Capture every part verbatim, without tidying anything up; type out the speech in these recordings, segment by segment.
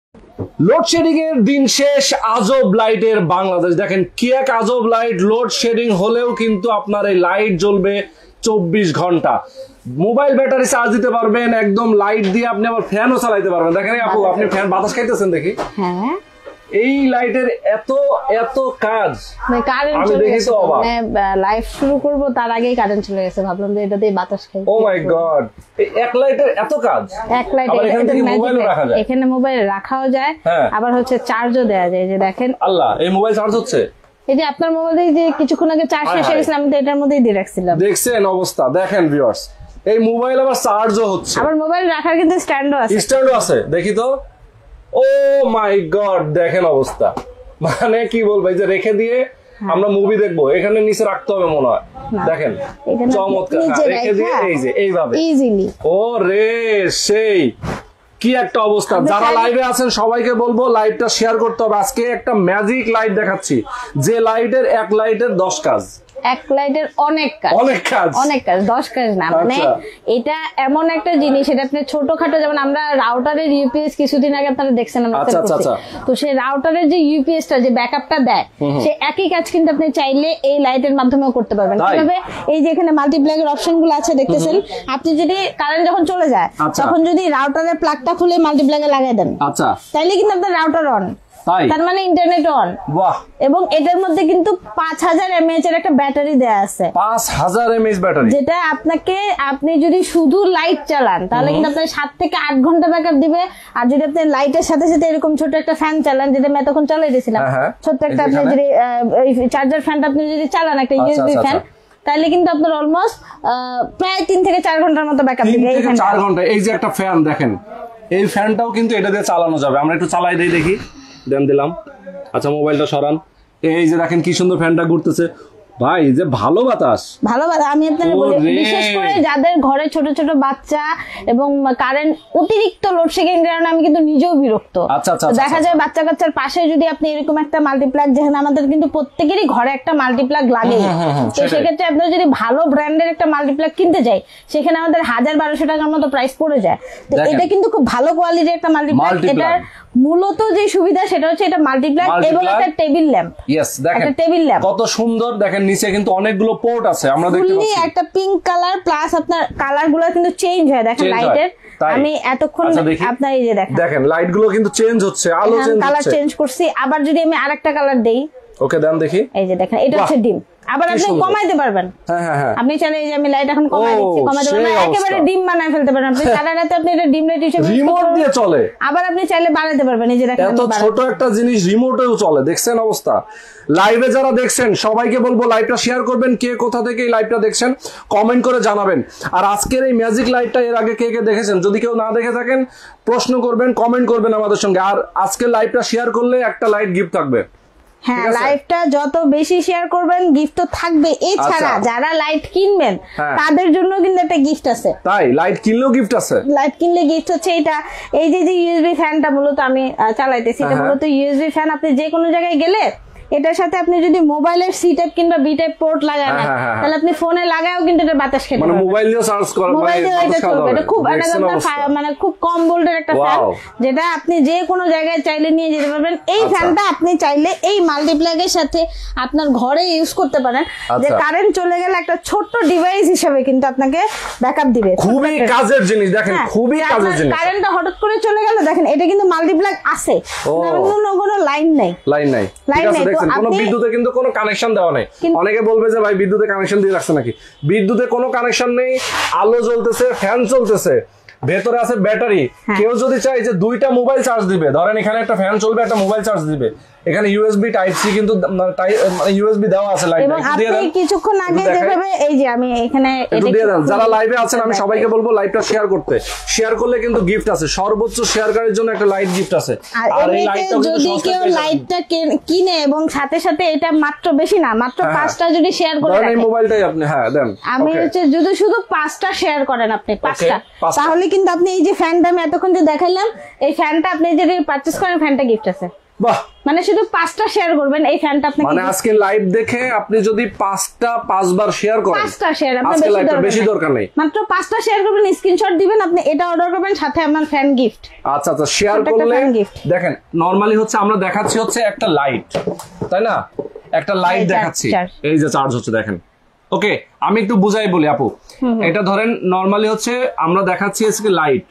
Load shedding এর দিন শেষ, আজব লাইটের বাংলাদেশ। দেখেন কি এক আজব লাইট, লোডশেডিং হলেও কিন্তু আপনার এই লাইট জ্বলবে চব্বিশ ঘন্টা। মোবাইল ব্যাটারি চার্জ দিতে পারবেন, একদম লাইট দিয়ে আপনি আবার ফ্যানও চালাইতে পারবেন। দেখেন আপু, আপনি ফ্যান বাতাস খাইতেছেন দেখি। হ্যাঁ, এই লাইটের এত এত কাজ, মানে কারেন্ট আমি চলে দেখি গেছে, তো অবাক। মানে লাইভ শুরু করব তার আগেই কারেন্ট চলে গেছে, ভাবলাম যে এটা দিয়ে বাতাস খাই। ও মাই গড, এই এক লাইটের এত কাজ। এক লাইট এখানে মোবাইল রাখাও যায়, আবার হচ্ছে চার্জও দেওয়া যায়। যে দেখেন, আল্লাহ, এই মোবাইল চার্জ হচ্ছে। এই যে আপনার মোবাইলে যে কিছুক্ষণ আগে চার্জ শেষ হয়ে গেছিল, আমি তো এটার মধ্যেই দিয়ে রাখছিলাম। দেখছেন অবস্থা? দেখেন ভিউয়ার্স, এই মোবাইল আবার চার্জও হচ্ছে, আবার মোবাইল রাখার কিন্তু স্ট্যান্ডও আছে। স্ট্যান্ডও আছে, দেখি তো। ও মাই গড, দেখেন অবস্থা। মানে কি বলবো, এই যে রেখে দিয়ে আমরা মুভি দেখবো, এখানে নিচে রাখতে হবে মনে হয়। দেখেন চমৎকার, রেখে দিয়ে এই যে এইভাবে ইজিলি। ও রে, সেই কি একটা অবস্থা। যারা লাইভে আছেন সবাইকে বলবো লাইভটা শেয়ার করতে হবে। আজকে একটা ম্যাজিক লাইট দেখাচ্ছি, যে লাইটের এক লাইটের দশ কাজ। এক লাইটের অনেক কাজ, অনেক কাজ, অনেক কাজ, দশ কাজ না। মানে এটা এমন একটা জিনিস, এটা আপনি ছোটখাটো, যেমন আমরা রাউটারের ইউপিএস কিছুদিন আগে আপনারা দেখছেন, তো সেই রাউটারের যে ইউপিএসটা যে ব্যাকআপটা দেয়, সে একই কাজ কিন্তু আপনি চাইলে এই লাইটের মাধ্যমেও করতে পারবেন। কিভাবে? এই যে এখানে মাল্টিপ্লাগের অপশন গুলো আছে দেখতেছেন, আপনি যদি কারেন্ট যখন চলে যায় তখন যদি রাউটারের প্লাগটা খুলে মাল্টিপ্লাগে লাগাই দেন, আচ্ছা, তাইলে কিন্তু আপনার রাউটার অন, তার মানে ইন্টারনেট অন। বাহ! এবং এটার মধ্যে কিন্তু পাঁচ হাজার এমএএইচ এর একটা ব্যাটারি দেয়া আছে। পাঁচ হাজার এমএএইচ ব্যাটারি, যেটা আপনাকে, আপনি যদি শুধু লাইট চালান তাহলে কিন্তু আপনার সাত থেকে আট ঘন্টা ব্যাকআপ দিবে। আর যদি আপনি লাইটের সাথে সাথে এরকম ছোট একটা ফ্যান চালান, যেটা আমি এতক্ষণ চালাই দিয়েছিলাম, ছোট্ট একটা, আপনি যদি চার্জার ফ্যানটা আপনি যদি চালান, একটা ইউএসবি ফ্যান, তাহলে কিন্তু আপনার অলমোস্ট প্রায় তিন থেকে চার ঘন্টার মতো ব্যাকআপ দিবে। তিন থেকে চার ঘন্টা। এই যে একটা ফ্যান দেখেন, এই ফ্যানটাও কিন্তু এটা দিয়ে চালানো যাবে। আমরা একটু চালাই দেই দেখি। দেন দিলাম। আচ্ছা, মোবাইলটা সরান। এই যে দেখেন কি সুন্দর ফ্যানটা ঘুরতেছে। ভাই, যে ভালো বাতাস, ভালো বাতাস। আমি আপনাকে বলি, বিশেষ করে যাদের ঘরে ছোট ছোট বাচ্চা এবং কারেন্ট অতিরিক্ত লোডশেডিং এর কারণে আমি কিন্তু নিজেও বিরক্ত। আচ্ছা আচ্ছা, দেখা যায় বাচ্চা কাচ্চার পাশে যদি আপনি এরকম একটা মাল্টিপ্লাগ, যেখানে আমাদের কিন্তু প্রত্যেকেরই ঘরে একটা মাল্টিপ্লাগ লাগে, তো সেক্ষেত্রে আপনারা যদি ভালো ব্র্যান্ডের একটা মাল্টিপ্লাগ কিনতে যাই, সেখানে আমাদের হাজার বারোশো টাকার মতো প্রাইস পড়ে যায়। তো এটা কিন্তু খুব ভালো কোয়ালিটির একটা মাল্টিপ্লাগ। এটার মূলত যে সুবিধা সেটা হচ্ছে এটা মাল্টিপ্লাগ এবং একটা টেবিল ল্যাম্প। ইয়েস, দেখেন টেবিল ল্যাম্প কত সুন্দর। দেখেন নিচে কিন্তু অনেকগুলো পোর্ট আছে, আমরা দেখতে পাচ্ছি। একটা পিঙ্ক কালার প্লাস আপনার কালার গুলো কিন্তু চেঞ্জ হয়। দেখেন লাইটের, আমি এতক্ষণ আপনার এই যে দেখেন, দেখেন লাইট গুলো কিন্তু চেঞ্জ হচ্ছে, আলো চেঞ্জ হচ্ছে, কালার চেঞ্জ করছি। আবার যদি আমি আরেকটা কালার দেই, ওকে দেন দেখি। এই যে দেখেন, এটা হচ্ছে ডিম। আবার আপনি কমাইতে পারবেন। হ্যাঁ হ্যাঁ হ্যাঁ, আপনি চাইলে এই যে আমি লাইট এখন কমাই দিচ্ছি, কমাইতে পারবেন, একেবারে ডিম বানায় ফেলতে পারেন। আপনি সারা রাতে আপনি এটা ডিম লাইট হিসেবে রিমোট দিয়ে চলে। আবার আপনি চাইলে বাড়াতে পারবেন। এই যে দেখেন, এত ছোট একটা জিনিস রিমোটেও চলে। দেখছেন অবস্থা? লাইভে যারা দেখছেন সবাইকে বলবো লাইভটা শেয়ার করবেন। কে কোথা থেকে এই লাইভটা দেখছেন কমেন্ট করে জানাবেন। আর আজকের এই ম্যাজিক লাইটটা এর আগে কে কে দেখেছেন, যদি কেউ না দেখে থাকেন প্রশ্ন করবেন, কমেন্ট করবেন আমাদের সঙ্গে। আর আজকের লাইভটা শেয়ার করলে একটা লাইট গিফট থাকবে। হ্যাঁ, লাইভটা যত বেশি শেয়ার করবেন গিফট তো থাকবে। এছাড়া যারা লাইট কিনবেন তাদের জন্য কিন্তু একটা গিফট আছে। তাই লাইট কিনলেও গিফট আছে? লাইট কিনলে গিফট হচ্ছে এটা। এই যে যে ইউএসবি ফ্যানটা মূলত আমি চালাইতেছি, এটা মূলত ইউএসবি ফ্যান। আপনি যে কোনো জায়গায় গেলে এটার সাথে আপনি যদি মোবাইলের সি টাইপ কিংবা বি টাইপ পোর্ট লাগান, তাহলে আপনি ফোনে লাগায়ও কিন্তু এটা বাতাস খেতে পারবেন। মানে মোবাইল দিয়ে চার্জ করা, মোবাইল দিয়ে এটা চলবে। এটা খুব মানে খুব কম ভোল্টের একটা ফ্যান, যেটা আপনি যে কোনো জায়গায় চাইলে নিয়ে যেতে পারবেন। এই ফ্যানটা আপনি চাইলে এই মাল্টিপ্লাগের সাথে আপনার ঘরে ইউজ করতে পারেন, যে কারেন্ট চলে গেলে একটা ছোট্ট ডিভাইস হিসেবে কিন্তু আপনাকে ব্যাকআপ দিবে। খুবই কাজের জিনিস। দেখেন খুবই কাজের জিনিস। কারেন্টটা হঠাৎ করে চলে গেল, দেখেন এটা কিন্তু মাল্টিপ্লাগ আছে, কোনো কোনো লাইন নাই, লাইন নাই, লাইন নাই। কোনো বিদ্যুতে কিন্তু কোনো কানেকশন দেওয়া নেই। অনেকে বলবে যে ভাই বিদ্যুতে কানেকশন দিয়ে রাখছে নাকি। বিদ্যুতে কোনো কানেকশন নেই, আলো জ্বলতেছে, ফ্যান চলতেছে, ভেতরে আছে ব্যাটারি। কেউ যদি চায় যে দুইটা মোবাইল চার্জ দিবে, ধরেন এখানে একটা ফ্যান চলবে, একটা মোবাইল চার্জ দিবে, এখানে ইউএসবি টাইপ সি কিন্তু মানে ইউএসবি দেওয়া আছে লাইটে। এবং আপনি কিছুক্ষণ আগে যেভাবে এই যে আমি এখানে এটা দিয়ে দেন। যারা লাইভে আছেন আমি সবাইকে বলবো লাইভটা শেয়ার করতে। শেয়ার করলে কিন্তু গিফট আছে, সর্বোচ্চ শেয়ারকারীর জন্য একটা লাইট গিফট আছে। আর এই লাইটটা যদি কেউ লাইটটা কিনে এবং সাথে সাথে এটা মাত্র বেশি না, মাত্র পাঁচটা যদি শেয়ার করে রাখেন, এই মোবাইলটাই আপনি হ্যাঁ দেন, আমি হচ্ছে যদি শুধু পাঁচটা শেয়ার করেন আপনি পাঁচটা, তাহলে কিন্তু আপনি এই যে ফ্যানটা আমি এতক্ষণ যে দেখাইলাম, এই ফ্যানটা আপনি যদি পারচেজ করেন ফ্যানটা গিফট আছে। বাহ, মানে শুধু পাঁচটা শেয়ার করবেন এই ফ্যানটা আপনাকে, মানে আজকে লাইভ দেখে আপনি যদি পাঁচটা পাঁচবার শেয়ার করেন, পাঁচটা শেয়ার আপনার আজকে বেশি লাইভটা দরকার বেশি নেই। দরকার নেই, মাত্র পাঁচটা শেয়ার করবেন, স্ক্রিনশট দিবেন, আপনি এটা অর্ডার করবেন, সাথে আপনার ফ্যান গিফট। আচ্ছা আচ্ছা, শেয়ার করলে দেখেন নরমালি হচ্ছে আমরা দেখাচ্ছি হচ্ছে একটা লাইট, তাই না, একটা লাইট দেখাচ্ছি, এই যে চার্জ হচ্ছে দেখেন। ওকে, আমি একটু বুঝাই বলি আপু, এটা ধরেন নরমালি হচ্ছে আমরা দেখাচ্ছি আজকে লাইট,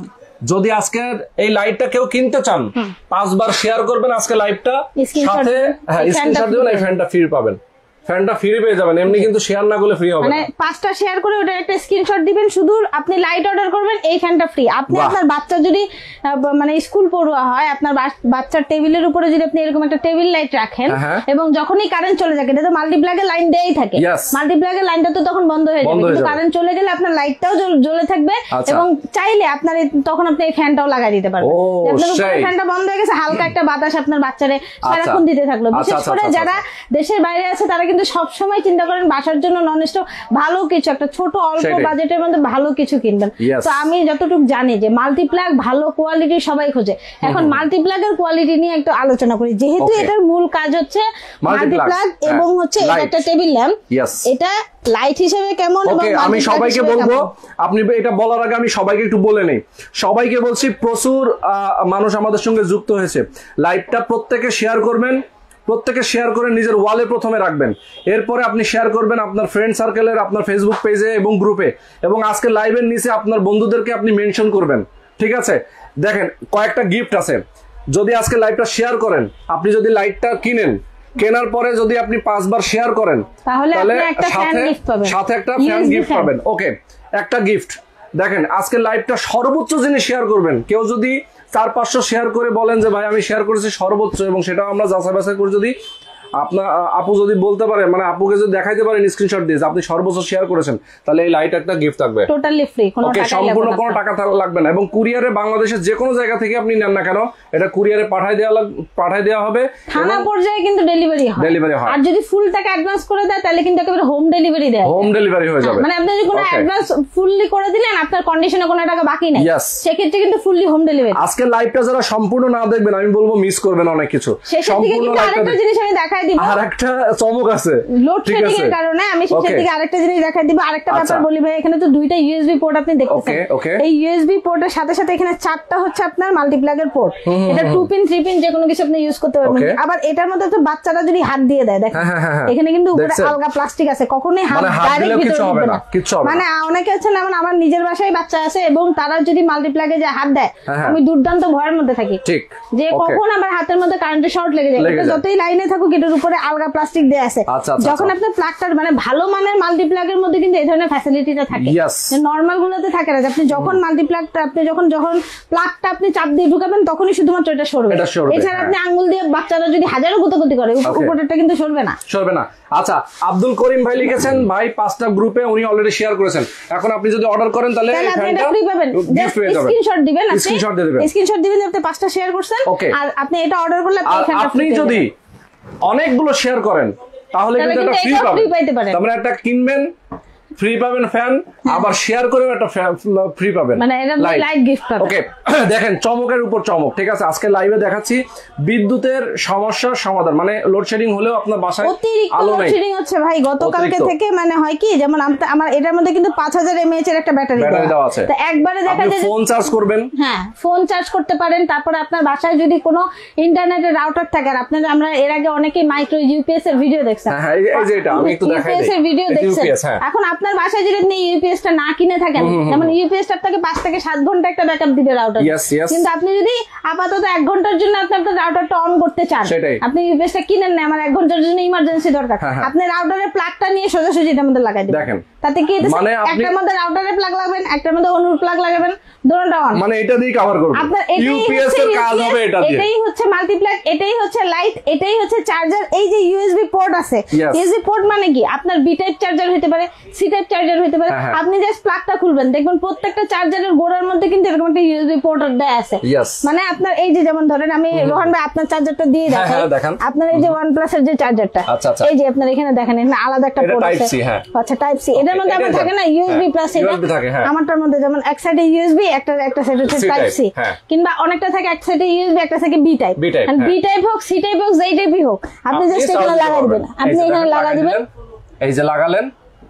যদি আজকে এই লাইটটা কেউ কিনতে চান পাঁচবার শেয়ার করবেন আজকে লাইভটা, সাথে হ্যাঁ স্ক্রিনশট দিবেন, এই ফ্যানটা ফ্রি পাবেন, ফ্যানটা ফ্রি পেয়ে যাবেন, এমনি কিন্তু শেয়ার না করলে ফ্রি হবে মানে পাঁচটা শেয়ার করে ওটার একটা স্ক্রিনশট দিবেন, শুধু আপনি লাইট অর্ডার করবেন, এই ফ্যানটা ফ্রি। আপনি আপনার বাচ্চা যদি মানে স্কুল পড়ুয়া হয়, আপনার বাচ্চার টেবিলের উপরে যদি আপনি এরকম একটা টেবিল লাইট রাখেন এবং যখনই কারেন্ট চলে যায়, এটা তো মাল্টিপ্লাগের লাইন দেয়াই থাকে, মাল্টিপ্লাগের লাইনটা তো তখন বন্ধ হয়ে যাবে, কিন্তু কারেন্ট চলে গেলে আপনার লাইটটাও জ্বলে থাকবে এবং চাইলে আপনার তখন আপনি এই ফ্যানটাও লাগাই দিতে পারবেন। আপনার উপরে ফ্যানটা বন্ধ হয়ে গেছে, হালকা একটা বাতাস আপনার বাচ্চারে সারাক্ষণ দিতে থাকলো। বিশেষ করে যারা দেশের বাইরে আছে তারা কিন্তু সবসময় চিন্তা করেন বাসার জন্য নন স্টপ ভালো কিছু, একটা ছোট অল্প বাজেটের মধ্যে ভালো কিছু কিনবেন। তো আমি যতটুকু জানি যে মাল্টিপ্লাগ ভালো কোয়ালিটি সবাই খোঁজে, এখন মাল্টিপ্লাগের কোয়ালিটি নিয়ে একটু আলোচনা করি, যেহেতু এটার মূল কাজ হচ্ছে মাল্টিপ্লাগ এবং হচ্ছে একটা টেবিল ল্যাম্প, এটা লাইট হিসেবে কেমন এবং আমি সবাইকে বলবো, আপনি এটা বলার আগে আমি সবাইকে একটু বলে নেই, সবাইকে বলছি প্রচুর মানুষ আমাদের সঙ্গে যুক্ত হয়েছে, লাইভটা প্রত্যেকে শেয়ার করবেন, প্রত্যেকে শেয়ার করে নিজের ওয়ালে প্রথমে রাখবেন, এরপরে আপনি শেয়ার করবেন আপনার ফ্রেন্ড সার্কেলের, আপনার ফেসবুক পেজে এবং গ্রুপে, এবং আজকে লাইভের নিচে আপনার বন্ধুদেরকে আপনি মেনশন করবেন, ঠিক আছে। দেখেন কয়েকটা গিফট আছে, যদি আজকে লাইভটা শেয়ার করেন, আপনি যদি লাইটটা কিনেন, কেনার পরে যদি আপনি পাঁচবার শেয়ার করেন তাহলে সাথে সাথে একটা ফ্যান গিফট পাবেন। ওকে, একটা গিফট। দেখেন আজকে লাইভটা সর্বোচ্চ জিনিস শেয়ার করবেন, কেউ যদি চার পাঁচশো শেয়ার করে বলেন যে ভাই আমি শেয়ার করেছি সর্বোচ্চ, এবং সেটা আমরা যাচাই বাছাই করে যদি আপনার আপু যদি বলতে পারে, মানে আপুকে যদি দেখাইতে পারেন স্ক্রিনশট দিয়ে আপনি সর্বোচ্চ শেয়ার করেছেন, তাহলে এই লাইট একটা গিফট থাকবে, টোটালি ফ্রি, কোনো টাকা লাগবে না, সম্পূর্ণ কোনো টাকা লাগবে না, এবং কুরিয়ারে বাংলাদেশের যে কোনো জায়গা থেকে আপনি নেন না কেন এটা কুরিয়ারে পাঠাই দেওয়া পাঠাই দেওয়া হবে, থানা পর্যায়ে কিন্তু ডেলিভারি হয়, ডেলিভারি হয়, আর যদি ফুল টাকা অ্যাডভান্স করে দেয় তাহলে কিন্তু একেবারে হোম ডেলিভারি দেয়, হোম ডেলিভারি হয়ে যাবে, মানে আপনি যদি কোনো অ্যাডভান্স ফুললি করে দিলেন, আপনার কন্ডিশনে কোনো টাকা বাকি নাই, সেক্ষেত্রে কিন্তু ফুললি হোম ডেলিভারি। আজকে লাইভটা যারা সম্পূর্ণ না দেখবেন আমি বলবো মিস করবেন অনেক কিছু, সম্পূর্ণ আরেকটা জিনিস আমি দেখাই দিব, আরেকটা চমক আছে লোডশেডিং এর কারণে আমি শেষের দিকে আরেকটা জিনিস দেখাই দিব। আরেকটা ব্যাপার বলি ভাই, এখানে তো দুইটা ইউএসবি পোর্ট আপনি দেখতেছেন, এই ইউএসবি পোর্টের সাথে সাথে এখানে চারটা হচ্ছে আপনার মাল্টিপ্লাগের পোর্ট, এটা টু পিন থ্রি পিন যে কোনো কিছু আপনি ইউজ করতে পারবেন। আবার এটার মধ্যে তো বাচ্চারা যদি হাত দিয়ে দেয়, দেখেন এখানে কিন্তু উপরে আলগা প্লাস্টিক আছে, কখনোই হাত ডাইরেক্ট ভিতরে ঢুকবে না, মানে অনেকে আছে না, মানে আমার নিজের বাসায় বাচ্চা আছে এবং তারা যদি মাল্টিপ্লাগে যে হাত দেয় আমি দুর্দান্ত ভয়ের মধ্যে থাকি যে কখন আমার হাতের মধ্যে কারেন্টের শর্ট লেগে যায়, যতই লাইনে থাকুক এটার উপরে আলগা প্লাস্টিক দেয়া আছে। যখন আপনার প্লাগটা মানে ভালো মানের মাল্টিপ্লাগের মধ্যে কিন্তু এই ধরনের ফ্যাসিলিটিটা থাকে, নরমাল গুলোতে থাকে না, আপনি যখন মাল্টিপ্লাগটা আপনি যখন যখন প্লাগটা আপনি চাপ দিয়ে ঢুকাবেন তখনই শুধুমাত্র এটা সরবে, এছাড়া আপনি আঙ্গুল দিয়ে বাচ্চারা যদি হাজারো গুতাগুতি করে উপরেরটা কিন্তু সরবে না, সরবে না। আচ্ছা, আব্দুল করিম ভাই লিখেছেন ভাই পাঁচটা গ্রুপে উনি অলরেডি শেয়ার করেছেন, এখন আপনি যদি অর্ডার করেন তাহলে আপনি এটা ফ্রি পাবেন, জাস্ট স্ক্রিনশট দিবেন, আপনি স্ক্রিনশট দিয়ে দিবেন, স্ক্রিনশট দিবেন আপনি পাঁচটা শেয়ার করছেন, আর আপনি এটা অর্ডার করলে আপনি যদি অনেকগুলো শেয়ার করেন তাহলে কিন্তু এটা ফ্রি পাবেন, তার মানে একটা কিনবেন ফ্রি পাবেন ফ্যান, আবার শেয়ার করেও একটা ফ্রি পাবেন, মানে এটা লাইট গিফট পাবেন। ওকে, দেখেন চমকের উপর চমক, ঠিক আছে। আজকে লাইভে দেখাচ্ছি বিদ্যুতের সমস্যার সমাধান, মানে লোডশেডিং হলেও আপনার বাসায় আলো নাই, লোডশেডিং হচ্ছে ভাই গতকালকে থেকে, মানে হয় কি যেমন আমার এটার মধ্যে কিন্তু পাঁচ হাজার এমএএইচ এর একটা ব্যাটারি দেওয়া আছে, তো একবারে দেখা যায় ফোন চার্জ করবেন, হ্যাঁ ফোন চার্জ করতে পারেন, তারপরে আপনার বাসায় যদি কোনো ইন্টারনেটের রাউটার থাকে, আর আপনারা আমরা এর আগে অনেকেই মাইক্রো ইউপিএস এর ভিডিও দেখছেন, হ্যাঁ এই যে এটা আমি একটু দেখাই দিই, ইউপিএস এর ভিডিও দেখছেন, এখন আপনার বাসায় যদি আপনি ইউপিএস টা না কিনে থাকেন, যেমন ইউপিএস টা আপনাকে পাঁচ থেকে সাত ঘন্টা একটা ব্যাকআপ দিবে রাউটার, কিন্তু আপনি যদি আপাতত এক ঘন্টার জন্য আপনি আপনার রাউটারটা অন করতে চান, আপনি ইউপিএস টা কিনেন না, আমার এক ঘন্টার জন্য ইমার্জেন্সি দরকার, আপনি রাউটারের প্লাগটা নিয়ে সোজাসুজি এটার মধ্যে লাগাই দিবেন, তাতে কি একটার মধ্যে রাউটারের প্লাগ লাগাবেন, একটার মধ্যে অনুর প্লাগ লাগাবেন, দুটোটা অন, মানে এটা দিয়ে কভার করবে, আপনার ইউপিএস এর কাজ হবে এটা দিয়ে, এটাই হচ্ছে মাল্টিপ্লাগ, এটাই হচ্ছে লাইট, এটাই হচ্ছে চার্জার। এই যে ইউএসবি পোর্ট আছে, ইউএসবি পোর্ট মানে কি আপনার বি টাইপ চার্জার হতে পারে, সি টাইপ চার্জার হতে পারে, আপনি জাস্ট প্লাগটা খুলবেন দেখবেন প্রত্যেকটা চার্জারের গোড়ার মধ্যে কিন্তু এরকম একটা ইউএসবি পোর্ট দেয়া আছে, মানে আপনার এই যে যেমন ধরেন আমি রোহান ভাই আপনার চার্জারটা দিয়ে দেখাই, আপনার এই যে ওয়ান প্লাস এর যে চার্জারটা, এই যে আপনার এখানে দেখেন এখানে আলাদা একটা পোর্ট আছে, আচ্ছা টাইপ সি, এটা এটার মধ্যে আবার থাকে না ইউএসবি প্লাস, এটা আমারটার মধ্যে যেমন এক সাইডে ইউএসবি, একটা একটা সাইড হচ্ছে টাইপ সি, কিংবা অনেকটা থাকে এক সাইডে ইউএসবি, একটা থাকে B type. And B type হোক সি টাইপ হোক যেই টাইপই হোক আপনি জাস্ট এখানে লাগাই দিবেন, আপনি এখানে লাগাই দিবেন। এই যে লাগালেন,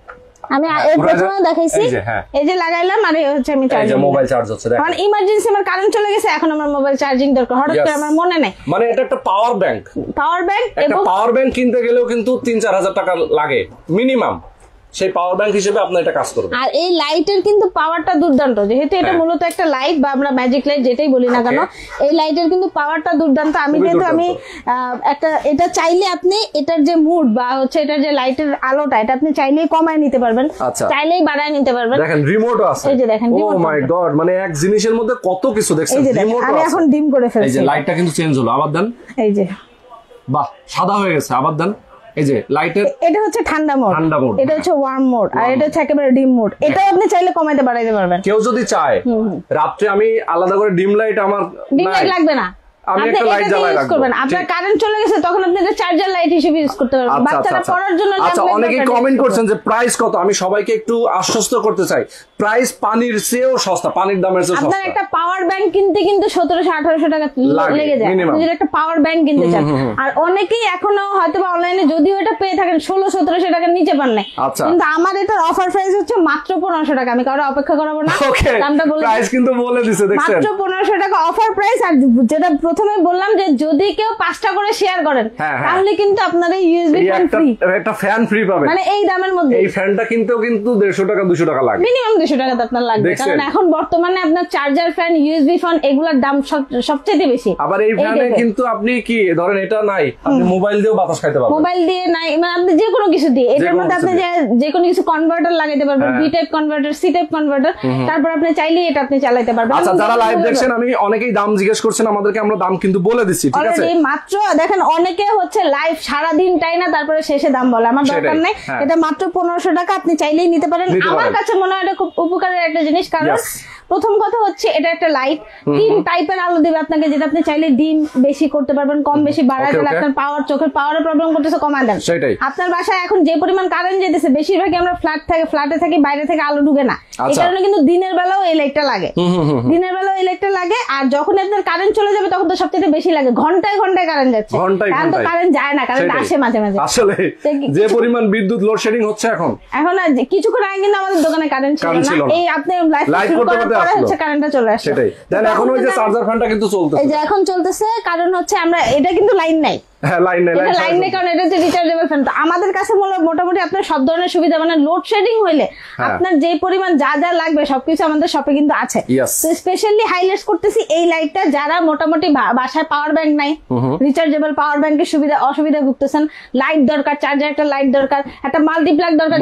আমি এর প্রথমে দেখাইছি, এই যে লাগাইলাম, আর এই হচ্ছে আমি চার্জ, এই যে মোবাইল চার্জ হচ্ছে। দেখেন কারণ ইমার্জেন্সি আমার কারেন্ট চলে গেছে, এখন আমার মোবাইল চার্জিং দরকার, হঠাৎ করে আমার মনে নাই, মানে এটা একটা পাওয়ার ব্যাংক। পাওয়ার ব্যাংক, একটা পাওয়ার ব্যাংক কিনতে গেলেও কিন্তু তিন চার হাজার টাকা লাগে মিনিমাম, সেই পাওয়ার ব্যাংক হিসেবে আপনার এটা কাজ করবে। আর এই লাইটের কিন্তু পাওয়ারটা দুর্দান্ত, যেহেতু এটা মূলত একটা লাইট বা আমরা ম্যাজিক লাইট যেটাই বলি না কেন, এই লাইটের কিন্তু পাওয়ারটা দুর্দান্ত। আমি যেহেতু আমি একটা এটা চাইলে আপনি এটার যে মুড বা হচ্ছে এটার যে লাইটের আলোটা, এটা আপনি চাইলেই কমায় নিতে পারবেন, চাইলেই বাড়ায় নিতে পারবেন। দেখেন রিমোটও আছে, এই যে দেখেন, ও মাই গড, মানে এক জিনিসের মধ্যে কত কিছু দেখছেন। রিমোট আমি এখন ডিম করে ফেলছি, এই যে লাইটটা কিন্তু চেঞ্জ হলো, আবার দেন, এই যে বাহ সাদা হয়ে গেছে, আবার দেন। এই যে লাইটের এটা হচ্ছে ঠান্ডা মোড, ঠান্ডা মোড, এটা হচ্ছে ওয়ার্ম মোড, আর এটা হচ্ছে একেবারে ডিম মোড। এটা আপনি চাইলে কমাইতে বাড়াইতে পারবেন। কেউ যদি চায় রাতে আমি আলাদা করে ডিম লাইট, আমার ডিম লাইট লাগবে না, আমি একটা লাইট জ্বালায় রাখবো, আপনার কারেন্ট চলে গেছে তখন আপনি এটা চার্জার লাইট হিসেবে ইউজ করতে পারবেন। বাচ্চারা পড়ার জন্য। আচ্ছা, অনেকেই কমেন্ট করছেন যে প্রাইস কত, আমি সবাইকে একটু আশ্বস্ত করতে চাই, প্রাইস পানির চেয়েও সস্তা, পানির দামের চেয়েও সস্তা। আপনার একটা পাওয়ার ব্যাংক কিনতে কিন্তু সতেরোশো আঠারোশো টাকা লেগে যায় আপনি যদি একটা পাওয়ার ব্যাংক কিনতে চান। আর অনেকেই এখনো হয়তো অনলাইনে যদিও এটা পেয়ে থাকেন ষোলো সতেরোশো টাকার নিচে পান নাই, কিন্তু আমার এটার অফার প্রাইস হচ্ছে মাত্র পনেরোশো টাকা। আমি কারো অপেক্ষা করাবো না, দামটা বলে প্রাইস কিন্তু বলে দিছে, দেখছেন মাত্র পনেরোশো টাকা অফার প্রাইস। আর যেটা প্রথমে বললাম যে যদি কেউ পাঁচটা করে শেয়ার করেন তাহলে কিন্তু আপনার এই ইউএসবি ফ্যান ফ্রি, একটা ফ্যান ফ্রি পাবেন, মানে এই দামের মধ্যে। এই ফ্যানটা কিনতেও কিন্তু দেড়শো টাকা দুশো টাকা লাগবে, মিনিমাম দুশো টাকা তো আপনার লাগবে, কারণ এখন বর্তমানে আপনার চার্জার ফ্যান ইউএসবি ফ্যান এগুলোর দাম সবচেয়ে বেশি। আবার এই ফ্যানে কিন্তু আপনি কি ধরেন এটা নাই, আপনি মোবাইল দিয়েও বাতাস খাইতে পারবেন, মোবাইল দিয়ে নাই মানে আপনি যে কোনো কিছু দিয়ে, এটার মধ্যে আপনি যে কোনো কিছু কনভার্টার লাগাইতে পারবেন, B type converter, C type converter, তারপর আপনি চাইলেই এটা আপনি চালাতে পারবেন। আচ্ছা, যারা লাইভ দেখছেন, আমি অনেকেই দাম জিজ্ঞেস করছেন আমাদেরকে, আমরা দাম কিন্তু বলে দিচ্ছি, ঠিক আছে? মাত্র দেখেন অনেকে হচ্ছে লাইভ সারা দিন টাই না, তারপরে শেষে দাম বলে, আমার দরকার নাই, এটা মাত্র পনেরোশো টাকা, আপনি চাইলেই নিতে পারেন। আমার কাছে মনে হয় এটা খুব উপকারের একটা জিনিস, কারণ প্রথম কথা হচ্ছে এটা একটা লাইট, তিন টাইপের আলো দিবে আপনাকে, যেটা আপনি চাইলে ডিম বেশি করতে পারবেন, কম বেশি বাড়ায় দিলে আপনার পাওয়ার, চোখের পাওয়ারের প্রবলেম করতেছে, কমায় দেন। আপনার বাসায় এখন যে পরিমাণ কারেন্ট যেতেছে, বেশিরভাগই আমরা ফ্ল্যাট থেকে ফ্ল্যাটে থাকি, বাইরে থেকে আলো ঢুকে না, এই কারণে কিন্তু দিনের বেলাও এই লাইটটা লাগে, দিনের বেলাও এই লাইটটা লাগে। আর যখন আপনার কারেন্ট চলে যাবে তখন তো সবচেয়ে বেশি লাগে, ঘন্টায় ঘন্টায় কারেন্ট যাচ্ছে, কারণ তো কারেন্ট যায় না, কারেন্ট আসে মাঝে মাঝে। আসলে যে পরিমাণ বিদ্যুৎ লোডশেডিং হচ্ছে এখন, এখন কিছুক্ষণ আগে কিন্তু আমাদের দোকানে কারেন্ট ছিল না, এই আপনি লাইট করতে করতে হচ্ছে কারেন্টটা চলে আসে। সেটাই দেন, এখন ওই যে চার্জার ফ্যানটা কিন্তু চলতেছে, এই যে এখন চলতেছে, কারণ হচ্ছে আমরা এটা কিন্তু লাইন নাই, হ্যাঁ লাইন নাই, লাইন নেই, কারণ এটা হচ্ছে রিচার্জেবল ফ্যান। তো আমাদের কাছে মোটামুটি আপনার সব ধরনের সুবিধা, মানে লোডশেডিং হইলে আপনার যে পরিমাণ যা যা লাগবে সবকিছু আমাদের শপে কিন্তু আছে। তো স্পেশালি হাইলাইট করতেছি এই লাইটটা, যারা মোটামুটি বাসায় পাওয়ার ব্যাংক নাই, রিচার্জেবল পাওয়ার ব্যাংকের সুবিধা অসুবিধা ভুগতেছেন, লাইট দরকার, চার্জার একটা লাইট দরকার, একটা মাল্টিপ্লাগ দরকার,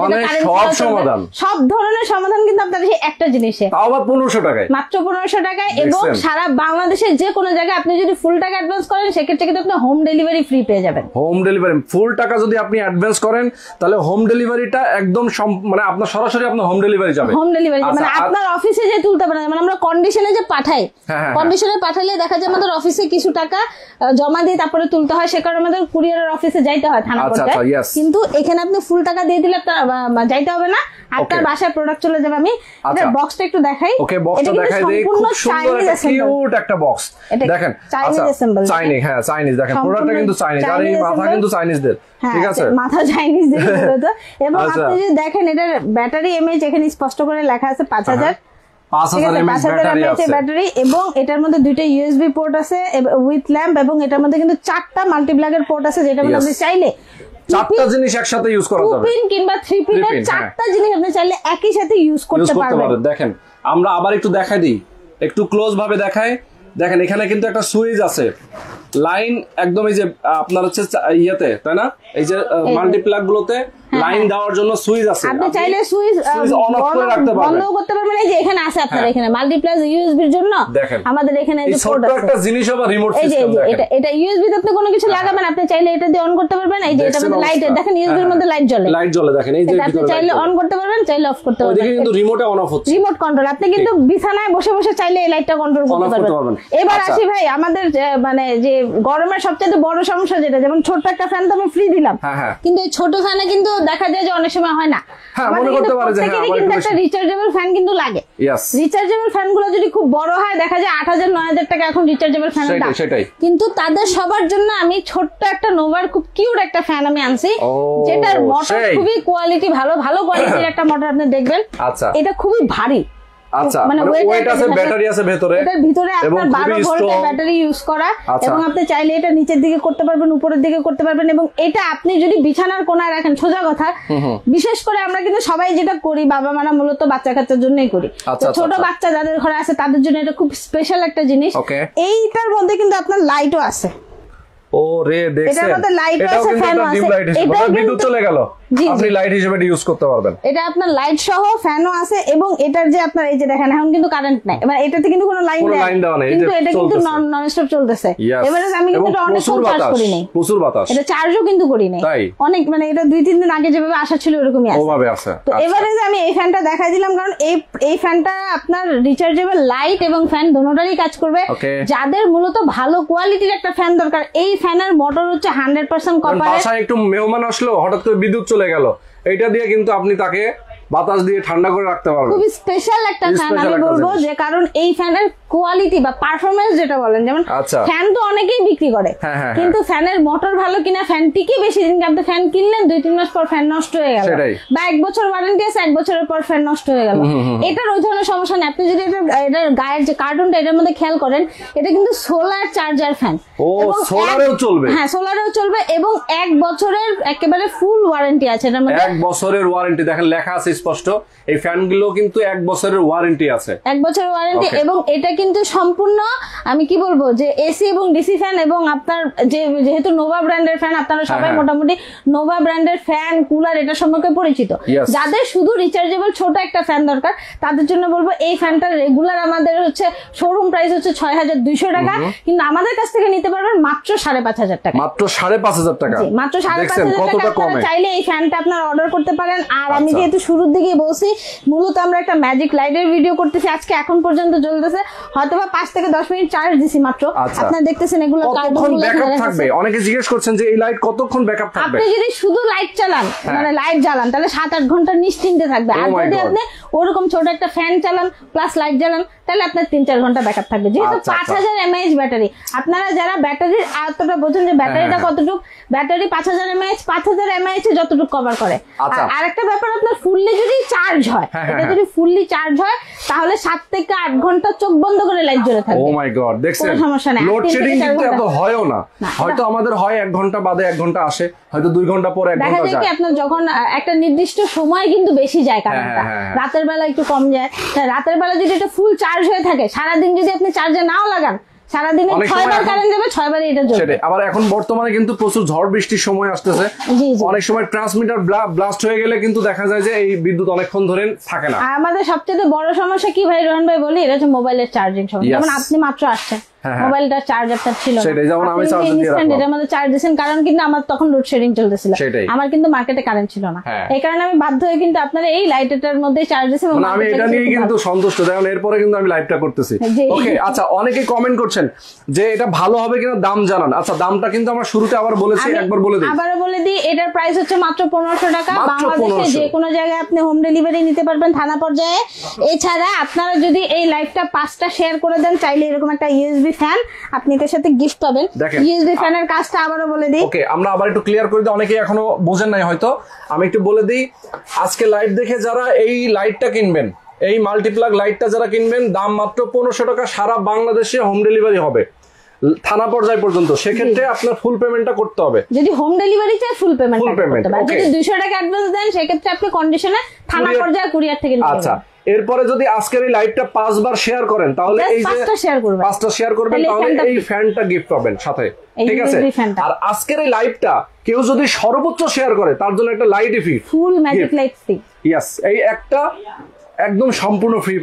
সব ধরনের সমাধান কিন্তু আপনার সেই একটা জিনিসে, পনেরোশো টাকায়, মাত্র পনেরোশো টাকায়। এবং সারা বাংলাদেশের যে কোনো জায়গায় আপনি যদি ফুল টাকা অ্যাডভান্স করেন, সেক্ষেত্রে কিন্তু আপনি হোম ডেলিভারি ফ্রি পেয়ে যাবেন। হোম ডেলিভারি ফুল টাকা যদি আপনি অ্যাডভান্স করেন, তাহলে হোম ডেলিভারিটা একদম মানে আপনার সরাসরি আপনার হোম ডেলিভারি যাবে, হোম ডেলিভারি মানে আপনার অফিসে যে তুলতে পারেন, মানে আমরা কন্ডিশনে যে পাঠাই, কন্ডিশনে পাঠালে দেখা যায় আমাদের অফিসে কিছু টাকা জমা দিয়ে তারপরে তুলতে হয়, সে কারণে আমাদের কুরিয়ারের অফিসে যাইতে হয় থানা পর্যায়ে, কিন্তু এখানে আপনি ফুল টাকা দিয়ে দিলে আপনার যাইতে হবে না, আপনার বাসায় প্রোডাক্ট চলে যাবে। আমি এটা বক্সটা একটু দেখাই, ওকে বক্সটা দেখাই দেই, খুব সুন্দর একটা কিউট একটা বক্স দেখেন, চাইনিজ অ্যাসেম্বল, চাইনিজ, হ্যাঁ চাইনিজ, দেখেন প্রোডাক্টটা কিন্তু চাইনিজ, আর এই মাথা কিন্তু চাইনিজদের, ঠিক আছে, মাথা চাইনিজদের তো। এবং আপনি যদি দেখেন এটার ব্যাটারি এমএইচ এখানে স্পষ্ট করে লেখা আছে পাঁচ হাজার পাঁচ হাজার এমএইচ ব্যাটারি, এবং এটার মধ্যে দুইটা ইউএসবি পোর্ট আছে উইথ ল্যাম্প, এবং এটার মধ্যে কিন্তু চারটা মাল্টিপ্লাগের পোর্ট আছে, যেটা মানে আপনি চাইলে চারটা জিনিস একসাথে ইউজ করা যাবে, পিন কিংবা থ্রি পিনের চারটা জিনিস আপনি চাইলে একই সাথে ইউজ করতে পারবেন। দেখেন আমরা আবার একটু দেখাই দিই, একটু ক্লোজ ভাবে দেখাই, দেখেন এখানে কিন্তু একটা সুইচ আছে, লাইন একদম এই যে আপনার হচ্ছে ইয়েতে, তাই না, এই যে মাল্টিপ্লাগ গুলোতে লাইন দেওয়ার জন্য সুইচ আছে, আপনি চাইলে সুইচ অন অফ করে রাখতে পারবেন, বন্ধ করতে পারবেন। এই যে এখানে আছে আপনার এখানে মাল্টিপ্লাগ ইউএসবি এর জন্য আমাদের এখানে এই যে পোর্ট আছে, একটা জিনিস হবে রিমোট সিস্টেম, এটা এটা ইউএসবি তে আপনি কোনো কিছু লাগাবেন, আপনি চাইলে এটা দিয়ে অন করতে পারবেন। এই যে এটার মধ্যে লাইট, দেখেন ইউএসবি এর মধ্যে লাইট জ্বলে, লাইট জ্বলে, দেখেন এই যে আপনি চাইলে অন করতে পারবেন, চাইলে অফ করতে পারবেন, ওইদিকে কিন্তু রিমোটে অন অফ হচ্ছে, রিমোট কন্ট্রোল। আপনি কিন্তু বিছানায় বসে বসে চাইলে এই লাইটটা কন্ট্রোল করতে পারবেন। এবার আসি ভাই আমাদের মানে যে গরমের সবচেয়ে বড় সমস্যা যেটা, যেমন ছোট একটা ফ্যান তো আমি ফ্রি দিলাম, কিন্তু এই ছোট ফ্যানে কিন্তু দেখা যায় যে অনেক সময় হয় না, হ্যাঁ মনে করতে পারে যে হ্যাঁ কিন্তু একটা রিচার্জেবল ফ্যান কিন্তু লাগে। ইয়েস, রিচার্জেবল ফ্যান গুলো যদি খুব বড় হয় দেখা যায় আট হাজার নয় হাজার টাকা এখন রিচার্জেবল ফ্যানের দাম। সেটাই, কিন্তু তাদের সবার জন্য আমি ছোট্ট একটা নোভার খুব কিউট একটা ফ্যান আমি আনছি, যেটার মোটর খুবই কোয়ালিটি ভালো, ভালো কোয়ালিটির একটা মোটর আপনি দেখবেন। আচ্ছা, এটা খুবই ভারী। আচ্ছা, মানে ওয়েট আছে, ব্যাটারি আছে ভিতরে, এটার ভিতরে আপনার বারো ভোল্টের ব্যাটারি ইউজ করা, এবং আপনি চাইলে এটা নিচের দিকে করতে পারবেন, উপরের দিকে করতে পারবেন, এবং এটা আপনি যদি বিছানার কোণায় রাখেন, সোজা কথা, বিশেষ করে আমরা কিন্তু সবাই যেটা করি বাবা মারা মূলত বাচ্চা কাচ্চার জন্যই করি, ছোট বাচ্চা যাদের ঘরে আছে তাদের জন্য এটা খুব স্পেশাল একটা জিনিস। এইটার মধ্যে কিন্তু আপনার লাইটও আছে। ও রে, দেখছেন এটার মধ্যে লাইটও এটাও আছে, কিন্তু ফ্যানও একটা ডিম আছে, লাইট হিসেবে এটা বিদ্যুৎ চলে গেল, আপনি লাইট হিসেবে এটা ইউজ করতে পারবেন। এটা আপনার লাইট সহ ফ্যানও আছে, এবং এটার যে আপনার এই যে দেখেন এখন কিন্তু কারেন্ট নাই, মানে এটাতে কিন্তু কোনো লাইন নেই, কিন্তু এটা কিন্তু নন স্টপ চলতেছে। এবারে আমি কিন্তু এটা অনেক চার্জ করি নাই, প্রচুর বাতাস, এটা চার্জও কিন্তু করি নাই অনেক, মানে এটা দুই তিন দিন আগে যেভাবে আসা ছিল এরকমই আছে, ওভাবে আছে। তো এবারে যে আমি এই ফ্যানটা দেখাই দিলাম, কারণ এই এই ফ্যানটা আপনার রিচার্জেবল লাইট এবং ফ্যান দুটোটারই কাজ করবে। যাদের মূলত ভালো কোয়ালিটির একটা ফ্যান দরকার, এই ফ্যানের মোটর হচ্ছে হান্ড্রেড পার্সেন্ট কপার। বাসায় একটু মেহমান আসলো, হঠাৎ করে বিদ্যুৎ চলে গেল, এটা দিয়ে কিন্তু আপনি তাকে বাতাস দিয়ে ঠান্ডা করে রাখতে পারবেন। খুব স্পেশাল একটা ফ্যান আমি বলবো, যে কারণ এই ফ্যানের কোয়ালিটি বা পারফরম্যান্স যেটা বলেন, যেমন ফ্যান তো অনেকেই বিক্রি করে, কিন্তু ফ্যানের মোটর ভালো কিনা, ফ্যান টিকে বেশি দিন, আপনি ফ্যান কিনলেন দুই তিন মাস পর ফ্যান নষ্ট হয়ে গেল, বা এক বছর ওয়ারেন্টি আছে এক বছরের পর ফ্যান নষ্ট হয়ে গেল, এটার ওই ধরনের সমস্যা নেই। আপনি যদি এটার গায়ের যে কার্টুনটা এটার মধ্যে খেয়াল করেন, এটা কিন্তু সোলার চার্জার ফ্যান, সোলারেও চলবে, হ্যাঁ সোলারেও চলবে, এবং এক বছরের একেবারে ফুল ওয়ারেন্টি আছে এটার মধ্যে, এক বছরের ওয়ারেন্টি দেখেন লেখা আছে স্পষ্ট, এই ফ্যানগুলো কিন্তু এক বছরের ওয়ারেন্টি আছে, এক বছরের ওয়ারেন্টি। এবং এটা কিন্তু সম্পূর্ণ আমি কি বলবো যে এসি এবং ডিসি ফ্যান, এবং আপনার যে যেহেতু নোভা ব্র্যান্ডের ফ্যান, আপনারা সবাই মোটামুটি নোভা ব্র্যান্ডের ফ্যান কুলার এটা সম্পর্কে পরিচিত। যাদের শুধু রিচার্জেবল ছোট একটা ফ্যান দরকার তাদের জন্য বলবো এই ফ্যানটা রেগুলার আমাদের হচ্ছে শোরুম প্রাইস হচ্ছে ছয় হাজার দুইশো টাকা, কিন্তু আমাদের কাছ থেকে নিতে পারবেন মাত্র সাড়ে পাঁচ হাজার টাকা, মাত্র সাড়ে পাঁচ হাজার টাকা, মাত্র সাড়ে পাঁচ হাজার টাকা চাইলে এই ফ্যানটা আপনার অর্ডার করতে পারেন। আর আমি যেহেতু শুরুর দিকে বলছি মূলত আমরা একটা ম্যাজিক লাইটের ভিডিও করতেছি আজকে, এখন পর্যন্ত চলতেছে, হয়তোবা পাঁচ থেকে দশ মিনিট চার্জ দিছি মাত্র। আপনারা দেখতেছেন এগুলো কতক্ষণ ব্যাকআপ থাকবে, অনেকে জিজ্ঞেস করছেন যে এই লাইট কতক্ষণ ব্যাকআপ থাকবে। আপনি যদি শুধু লাইট চালান, মানে লাইট জ্বালান, তাহলে সাত আট ঘন্টা নিশ্চিন্তে থাকবে। আর যদি আপনি ওরকম ছোট একটা ফ্যান চালান প্লাস লাইট জ্বালান, তাহলে আপনার তিন চার ঘন্টা ব্যাকআপ থাকবে। যেহেতু পাঁচ হাজার এমএএইচ ব্যাটারি, আপনারা যারা ব্যাটারির আয়তটা বোঝেন যে ব্যাটারিটা কতটুকু, ব্যাটারি পাঁচ হাজার এমএএইচ পাঁচ হাজার এমএএইচ এ যতটুকু কভার করে। আর একটা ব্যাপার, আপনার ফুললি যদি চার্জ হয়, এটা যদি ফুললি চার্জ হয় তাহলে সাত থেকে আট ঘন্টা চোখ বন্ধ করে লাইট জ্বলে থাকবে। ও মাই গড, দেখছেন সমস্যা নেই, লোডশেডিং কিন্তু এত হয়ও না, হয়তো আমাদের হয় এক ঘন্টা বাদে এক ঘন্টা আসে, হয়তো দুই ঘন্টা পরে এক ঘন্টা যায়। দেখা যায় কি আপনার যখন একটা নির্দিষ্ট সময় কিন্তু বেশি যায় কারেন্টটা, রাতের বেলা একটু কম যায়, রাতের বেলা যদি এটা ফুল চার্জ হয়ে থাকে, সারাদিন যদি আপনি চার্জে নাও লাগান, সারাদিনে ছয়বার কারেন্ট যাবে, ছয়বারই এটা জ্বলবে। আবার এখন বর্তমানে কিন্তু প্রচুর ঝড় বৃষ্টির সময় আসতেছে, অনেক সময় ট্রান্সমিটার ব্লাস্ট হয়ে গেলে কিন্তু দেখা যায় যে এই বিদ্যুৎ অনেকক্ষণ ধরে থাকে না। আমাদের সবচেয়ে বড় সমস্যা কি ভাই রোহান ভাই বলি, এটা হচ্ছে মোবাইলের চার্জিং সমস্যা। যেমন আপনি মাত্র আসছেন, মোবাইলটা চার্জারটা ছিল না, সেটাই যেমন আমি চার্জ দিয়ে রাখলাম, এটার মধ্যে চার্জ দিয়েছেন, কারণ কিন্তু আমার তখন লোডশেডিং চলতেছিল, আমার কিন্তু মার্কেটে কারেন্ট ছিল না, এই কারণে আমি বাধ্য হয়ে কিন্তু আপনার এই লাইটটার মধ্যে চার্জ দিয়েছি। মানে আমি এটা নিয়ে কিন্তু সন্তুষ্ট, দেখুন এরপরে কিন্তু আমি লাইভটা করতেছি। ওকে, আচ্ছা, অনেকে কমেন্ট করছেন যে এটা ভালো হবে কিনা, দাম জানান। আচ্ছা, দামটা কিন্তু আমরা শুরুতে আবার বলেছি, একবার বলে দিই, আবারও বলে দিই, এটার প্রাইস হচ্ছে মাত্র পনেরোশো টাকা। বাংলাদেশে যে কোনো জায়গায় আপনি হোম ডেলিভারি নিতে পারবেন থানা পর্যায়ে। এছাড়া আপনারা যদি এই লাইভটা পাঁচটা শেয়ার করে দেন, চাইলে এরকম একটা ইউএসবি ফ্যান আপনি এর সাথে গিফট পাবেন। ইউএসবি ফ্যানের কাজটা আবারও বলে দিই। ওকে, আমরা আবার একটু ক্লিয়ার করে দিই, অনেকে এখনো বোঝেন নাই হয়তো, আমি একটু বলে দিই। আজকে লাইভ দেখে যারা এই লাইটটা কিনবেন, এই মাল্টিপ্লাগ লাইটটা যারা কিনবেন, দাম মাত্র পনেরোশো টাকা, সারা বাংলাদেশে হোম ডেলিভারি হবে থানা পর্যায় পর্যন্ত। সেক্ষেত্রে আপনার ফুল পেমেন্টটা করতে হবে, যদি হোম ডেলিভারি চাই ফুল পেমেন্ট করতে হবে। যদি দুইশো টাকা অ্যাডভান্স দেন সেক্ষেত্রে আপনি কন্ডিশনে থানা পর্যায়ে কুরিয়ার থেকে নিতে পারবেন। আচ্ছা, এরপরে যদি আজকের এই লাইভটা পাঁচবার শেয়ার করেন, তাহলে এই যে পাঁচটা শেয়ার করবেন, পাঁচটা শেয়ার করবেন, তাহলে এই ফ্যানটা গিফট পাবেন সাথে, ঠিক আছে? আর আজকের এই লাইভটা কেউ যদি সর্বোচ্চ শেয়ার করে, তার জন্য একটা light free, full magic light free. Yes, এই একটা একদম সম্পূর্ণ ফ্রি পাবেন।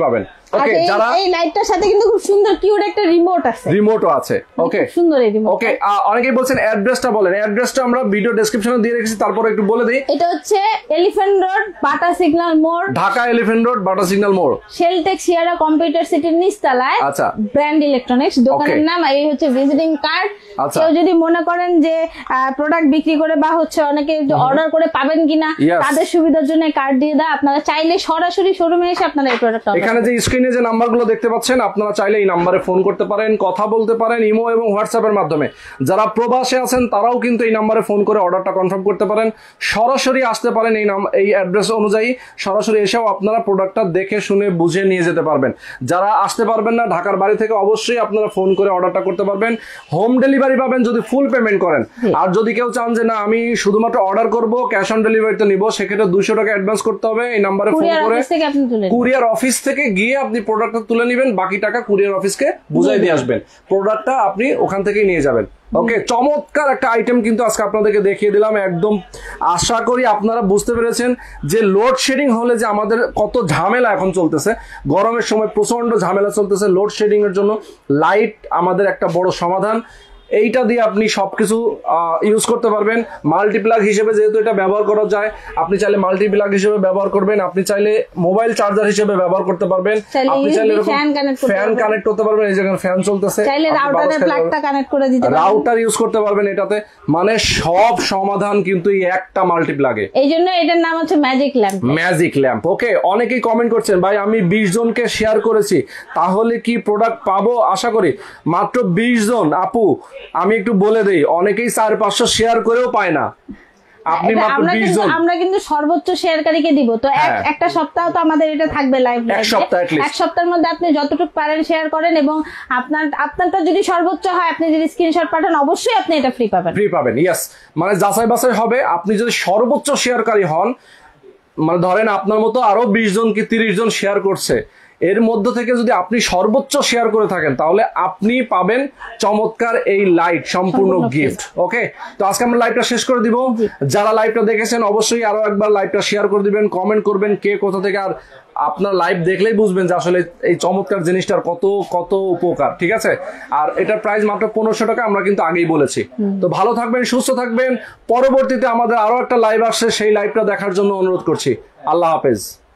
ওকে যারা এই লাইটটার সাথে কিন্তু খুব সুন্দর কিউট একটা রিমোট আছে রিমোটও আছে ওকে সুন্দর এই রিমোট ওকে অনেকেই বলছেন অ্যাড্রেসটা বলেন অ্যাড্রেসটা আমরা ভিডিও ডেসক্রিপশনে দিয়ে রেখেছি তারপর একটু বলে দেই এটা হচ্ছে এলিফ্যান্ট রোড বাটা সিগন্যাল মোড় Dhaka elephant road Bata signal মোড় শেলটেক সিয়ারা কম্পিউটার সিটির নিচতলায় আচ্ছা ব্র্যান্ড ইলেকট্রনিক্স দোকানের নাম এই হচ্ছে ভিজিটিং কার্ড কেউ যদি মনে করেন যে প্রোডাক্ট বিক্রি করে বা হচ্ছে অনেকে অর্ডার করে পাবেন কিনা তাদের সুবিধার জন্য কার্ড দিয়ে দেয় আপনারা চাইলে সরাসরি শোরুমে এসে আপনারা এই প্রোডাক্ট এখানে যে স্ক্রিনে যে নাম্বারগুলো দেখতে পাচ্ছেন আপনারা চাইলে এই নাম্বারে ফোন করতে পারেন কথা বলতে পারেন ইমো এবং হোয়াটসঅ্যাপের মাধ্যমে যারা প্রবাসে আছেন তারাও কিন্তু এই নাম্বারে ফোন করে অর্ডারটা কনফার্ম করতে পারেন সরাসরি আসতে পারেন এই নাম এই অ্যাড্রেস অনুযায়ী সরাসরি এসেও আপনারা প্রোডাক্টটা দেখে শুনে বুঝে নিয়ে যেতে পারবেন যারা আসতে পারবেন না ঢাকার বাড়ি থেকে অবশ্যই আপনারা ফোন করে অর্ডারটা করতে পারবেন হোম ডেলিভারি পাবেন যদি ফুল পেমেন্ট করেন আর যদি কেউ চান যে না আমি শুধুমাত্র অর্ডার করব ক্যাশ অন ডেলিভারিতে নিব সেক্ষেত্রে দুইশো টাকা অ্যাডভান্স করতে হবে এই নাম্বারে ফোন করে কুরিয়ার অফিস থেকে গিয়ে আপনি প্রোডাক্টটা তুলে নেবেন বাকি টাকা কুরিয়ার অফিসকে বুঝাই দিয়ে আসবেন প্রোডাক্টটা আপনি ওখান থেকেই নিয়ে যাবেন ওকে চমৎকার একটা আইটেম কিন্তু আজকে আপনাদেরকে দেখিয়ে দিলাম একদম আশা করি আপনারা বুঝতে পেরেছেন যে লোডশেডিং হলে যে আমাদের কত ঝামেলা এখন চলতেছে গরমের সময় প্রচন্ড ঝামেলা চলতেছে লোডশেডিং এর জন্য লাইট আমাদের একটা বড় সমাধান এইটা দিয়ে আপনি সবকিছু ইউজ করতে পারবেন মাল্টিপ্লাগ হিসেবে যেহেতু এটা ব্যবহার করা যায় আপনি চাইলে মাল্টিপ্লাগ হিসেবে ব্যবহার করবেন আপনি চাইলে মোবাইল চার্জার হিসেবে ব্যবহার করতে পারবেন আপনি চাইলে ফ্যান কানেক্ট করতে পারবেন এই যেখানে ফ্যান চলতেছে চাইলে রাউটারের প্লাগটা কানেক্ট করে দিতে পারবেন রাউটার ইউজ করতে পারবেন এটাতে মানে সব সমাধান কিন্তু এই একটা মাল্টিপ্লাগে এইজন্য এটার নাম হচ্ছে magic lamp magic lamp okay অনেকেই কমেন্ট করছেন ভাই আমি বিশ জনকে শেয়ার করেছি তাহলে কি প্রোডাক্ট পাবো আশা করি মাত্র বিশ জন আপু আমি একটু বলে দেই অনেকেই চার পাঁচশো শেয়ার করেও পায় না আপনি মাত্র বিশ জন আমরা কিন্তু সর্বোচ্চ শেয়ারকারীকে দিব তো একটা সপ্তাহ তো আমাদের এটা থাকবে লাইভ এক সপ্তাহ এক সপ্তাহের মধ্যে আপনি যতটুকু পারেন শেয়ার করেন এবং আপনার আপনারটা যদি সর্বোচ্চ হয় আপনি যদি স্ক্রিনশট পাঠান অবশ্যই আপনি এটা ফ্রি পাবেন ফ্রি পাবেন ইয়েস মানে যাচাই বাছাই হবে আপনি যদি সর্বোচ্চ শেয়ারকারী হন মানে ধরেন আপনার মতো আরো বিশ জন কি তিরিশ জন শেয়ার করছে এর মধ্য থেকে যদি আপনি সর্বোচ্চ শেয়ার করে থাকেন তাহলে আপনি পাবেন চমৎকার এই লাইট সম্পূর্ণ গিফট ওকে তো আজকে আমরা লাইভটা শেষ করে দিব যারা লাইভটা দেখেছেন অবশ্যই আরো একবার লাইভটা শেয়ার করে দিবেন কমেন্ট করবেন কে কোথা থেকে আর আপনার লাইভ দেখলেই বুঝবেন যে আসলে এই চমৎকার জিনিসটার কত কত উপকার ঠিক আছে আর এটার প্রাইস মাত্র পনেরোশো টাকা আমরা কিন্তু আগেই বলেছি তো ভালো থাকবেন সুস্থ থাকবেন পরবর্তীতে আমাদের আরো একটা লাইভ আসছে সেই লাইভটা দেখার জন্য অনুরোধ করছি আল্লাহ হাফেজ